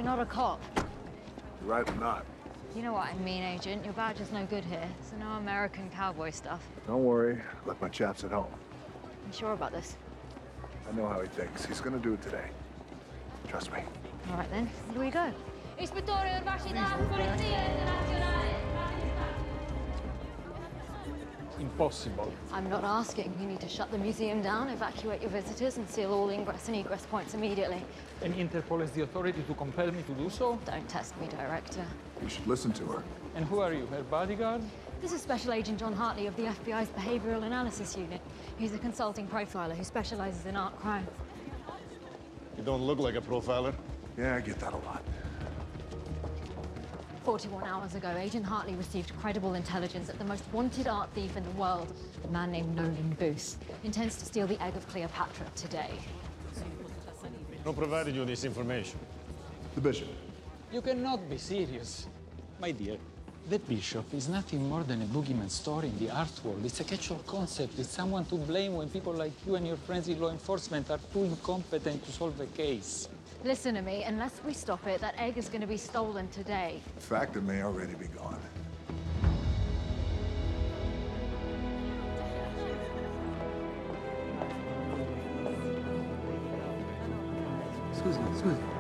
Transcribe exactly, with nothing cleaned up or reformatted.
You're not a cop. You're right, I'm not. You know what I mean, Agent. Your badge is no good here. It's no American cowboy stuff. Don't worry. I left my chaps at home. You sure about this? I know how he thinks. He's gonna do it today. Trust me. All right, then. Here we go. Ispettore Urbacità, Polizia Internazionale. Impossible. I'm not asking. You need to shut the museum down, evacuate your visitors, and seal all ingress and egress points immediately. And Interpol has the authority to compel me to do so? Don't test me, Director. You should listen to her. And who are you, her bodyguard? This is Special Agent John Hartley of the F B I's Behavioral Analysis Unit. He's a consulting profiler who specializes in art crime. You don't look like a profiler. Yeah, I get that a lot. forty-one hours ago, Agent Hartley received credible intelligence that the most wanted art thief in the world, a man named Nolan Booth, intends to steal the egg of Cleopatra today. Who provided you this information? The bishop. You cannot be serious. My dear, the bishop is nothing more than a boogeyman story in the art world. It's a catch-all concept. It's someone to blame when people like you and your friends in law enforcement are too incompetent to solve a case. Listen to me, unless we stop it, that egg is going to be stolen today. In fact, it may already be gone. Scusi, scusi.